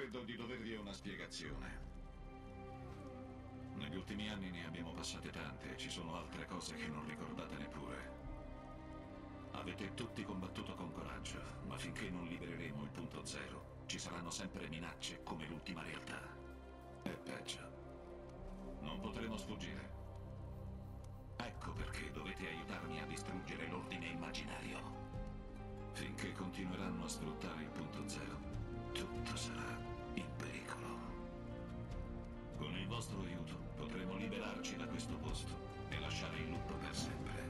credo di dovervi una spiegazione. Negli ultimi anni ne abbiamo passate tante e ci sono altre cose che non ricordate neppure. Avete tutti combattuto con coraggio, ma finché non libereremo il punto zero, ci saranno sempre minacce come l'ultima realtà. E peggio. Non potremo sfuggire. Ecco perché dovete aiutarmi a distruggere l'ordine immaginario. Finché continueranno a sfruttare il punto zero, tutto sarà in pericolo. Con il vostro aiuto potremo liberarci da questo posto e lasciare il loop per sempre.